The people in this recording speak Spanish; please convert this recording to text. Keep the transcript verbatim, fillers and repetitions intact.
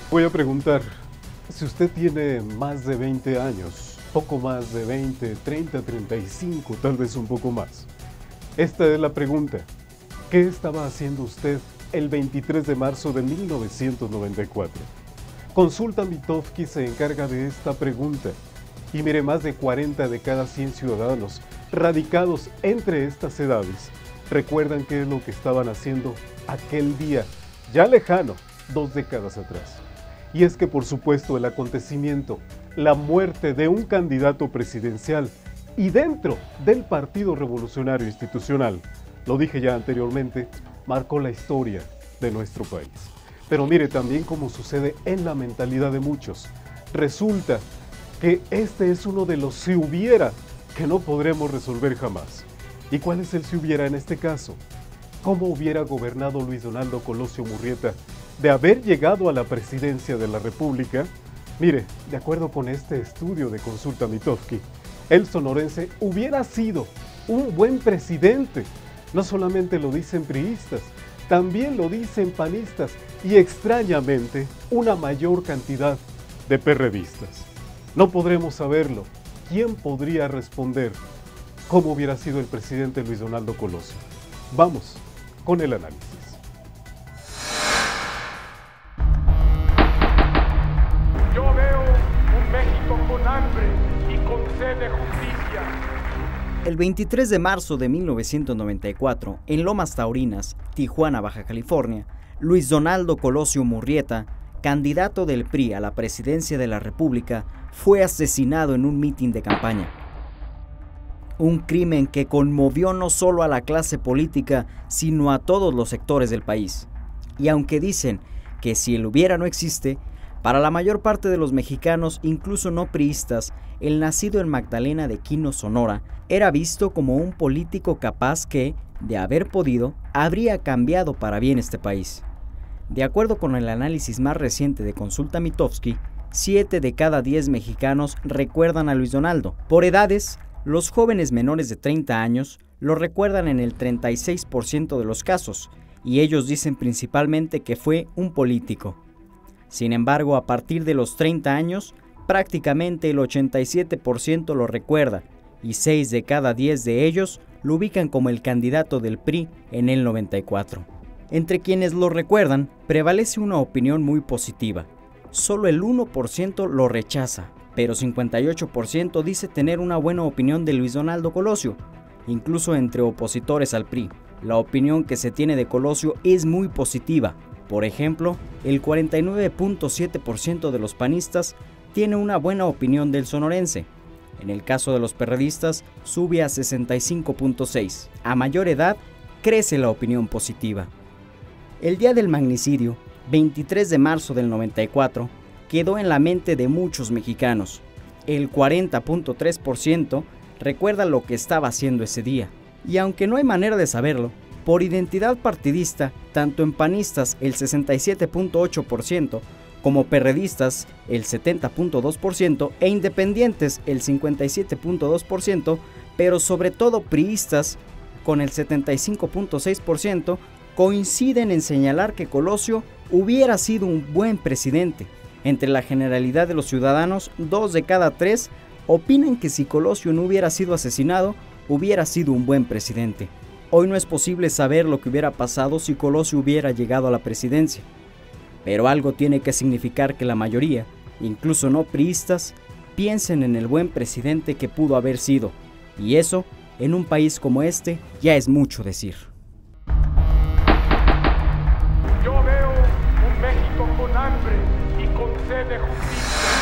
Voy a preguntar, si usted tiene más de veinte años, poco más de veinte, treinta, treinta y cinco, tal vez un poco más. Esta es la pregunta. ¿Qué estaba haciendo usted el veintitrés de marzo de mil novecientos noventa y cuatro? Consulta Mitofsky se encarga de esta pregunta. Y mire, más de cuarenta de cada cien ciudadanos radicados entre estas edades recuerdan qué es lo que estaban haciendo aquel día, ya lejano, dos décadas atrás. Y es que, por supuesto, el acontecimiento, la muerte de un candidato presidencial y dentro del Partido Revolucionario Institucional, lo dije ya anteriormente, marcó la historia de nuestro país. Pero mire también cómo sucede en la mentalidad de muchos. Resulta que este es uno de los si hubiera que no podremos resolver jamás. ¿Y cuál es el si hubiera en este caso? ¿Cómo hubiera gobernado Luis Donaldo Colosio Murrieta de haber llegado a la presidencia de la República? Mire, de acuerdo con este estudio de Consulta Mitofsky, el sonorense hubiera sido un buen presidente. No solamente lo dicen priistas, también lo dicen panistas y extrañamente una mayor cantidad de perredistas. No podremos saberlo. ¿Quién podría responder cómo hubiera sido el presidente Luis Donaldo Colosio? Vamos con el análisis. Yo veo un México con hambre y con sed de justicia. El veintitrés de marzo de mil novecientos noventa y cuatro, en Lomas Taurinas, Tijuana, Baja California, Luis Donaldo Colosio Murrieta, candidato del P R I a la presidencia de la República, fue asesinado en un mitin de campaña. Un crimen que conmovió no solo a la clase política, sino a todos los sectores del país. Y aunque dicen que si el hubiera no existe, para la mayor parte de los mexicanos, incluso no priistas, el nacido en Magdalena de Quino, Sonora, era visto como un político capaz que, de haber podido, habría cambiado para bien este país. De acuerdo con el análisis más reciente de Consulta Mitofsky, siete de cada diez mexicanos recuerdan a Luis Donaldo. Por edades, los jóvenes menores de treinta años lo recuerdan en el treinta y seis por ciento de los casos, y ellos dicen principalmente que fue un político. Sin embargo, a partir de los treinta años, prácticamente el ochenta y siete por ciento lo recuerda, y seis de cada diez de ellos lo ubican como el candidato del P R I en el noventa y cuatro. Entre quienes lo recuerdan, prevalece una opinión muy positiva. Solo el uno por ciento lo rechaza, pero cincuenta y ocho por ciento dice tener una buena opinión de Luis Donaldo Colosio, incluso entre opositores al P R I. La opinión que se tiene de Colosio es muy positiva. Por ejemplo, el cuarenta y nueve punto siete por ciento de los panistas tiene una buena opinión del sonorense. En el caso de los perredistas, sube a sesenta y cinco punto seis por ciento. A mayor edad, crece la opinión positiva. El día del magnicidio, veintitrés de marzo del noventa y cuatro, quedó en la mente de muchos mexicanos. El cuarenta punto tres por ciento recuerda lo que estaba haciendo ese día. Y aunque no hay manera de saberlo, por identidad partidista, tanto en panistas el sesenta y siete punto ocho por ciento, como perredistas el setenta punto dos por ciento e independientes el cincuenta y siete punto dos por ciento, pero sobre todo priistas con el setenta y cinco punto seis por ciento, coinciden en señalar que Colosio hubiera sido un buen presidente. Entre la generalidad de los ciudadanos, dos de cada tres opinan que si Colosio no hubiera sido asesinado, hubiera sido un buen presidente. Hoy no es posible saber lo que hubiera pasado si Colosio hubiera llegado a la presidencia, pero algo tiene que significar que la mayoría, incluso no priistas, piensen en el buen presidente que pudo haber sido, y eso, en un país como este, ya es mucho decir. Yo veo un México con hambre y con sed de justicia.